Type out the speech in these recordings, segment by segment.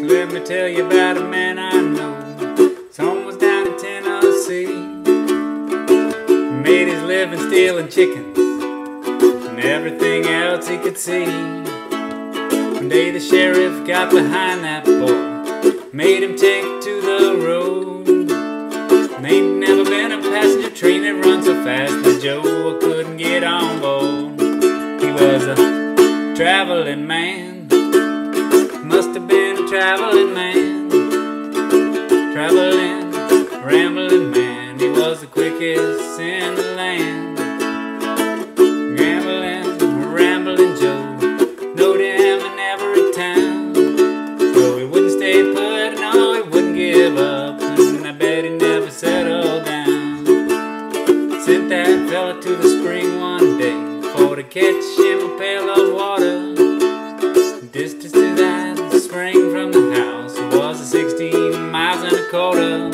Let me tell you about a man I know. His home was down in Tennessee. He made his living stealing chickens and everything else he could see. One day the sheriff got behind that boy, made him take to the road. And ain't never been a passenger train that run so fast that Joe couldn't get on board. He was a traveling man, must have been a traveling man, traveling, rambling man. He was the quickest in the land. Gambling, rambling Joe, knowed him in every town. So he wouldn't stay put, no, he wouldn't give up, and I bet he never settled down. Sent that fella to the spring one day for to catch him a pail of water. The distance to that spring from the house was 16 miles and a quarter.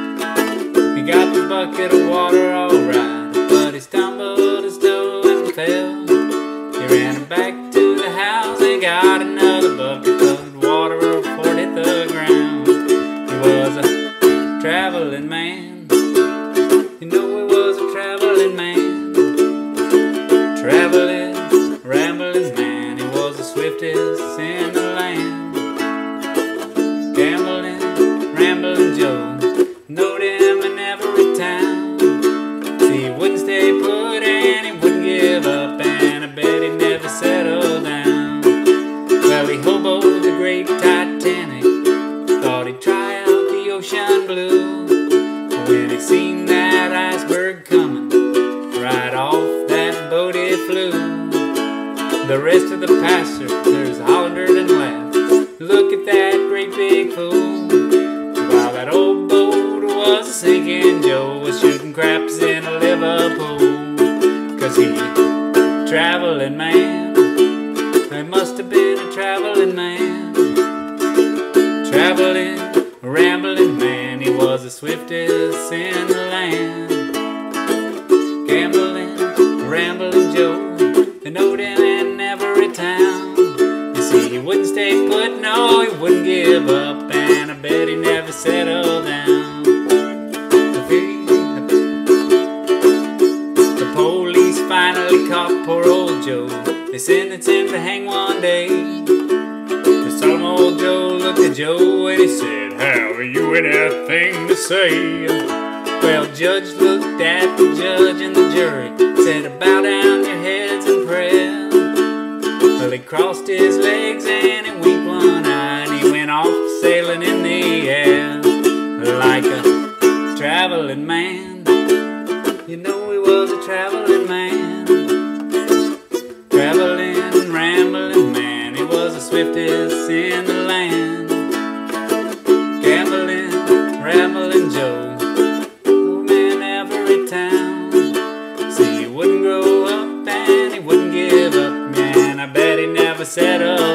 He got the bucket of water alright, but he stumbled and stole and fell. He ran back to the house and got another bucket of water before it hit the ground. He was a traveling man, you know he was a traveling man, traveling, rambling man. He was the swiftest in the land. Gambling, rambling Joe, knowed him in every town. See, he wouldn't stay put and he wouldn't give up, and I bet he never settled down. Well, he hoboed the great Titanic, thought he'd try out the ocean blue. When he seen that iceberg coming, right off that boat it flew. The rest of the passengers hollered and laughed, look at that great big fool. While that old boat was sinking, Joe was shooting craps in a Liverpool. Cause he, traveling man, he must have been a traveling man, traveling, rambling man. He was the swiftest in the land. Gambling, rambling Joe, they knowed him in every town. You see, he wouldn't stay put, no, he wouldn't give up, and I bet he never settled down. The police finally caught poor old Joe. They sentenced him to hang one day. The solemn old Joe looked at Joe and he said, have you anything to say? Well, judge looked at the judge and the jury, said, bow down your heads and pray. Well, he crossed his legs and he winked one eye, and he went off sailing in the air like a traveling man. You know he was a traveling man, traveling, rambling man. He was the swiftest in the land. Gambling, rambling Joe, home in every town. See, he wouldn't grow up and he wouldn't give up, man. I bet he never settled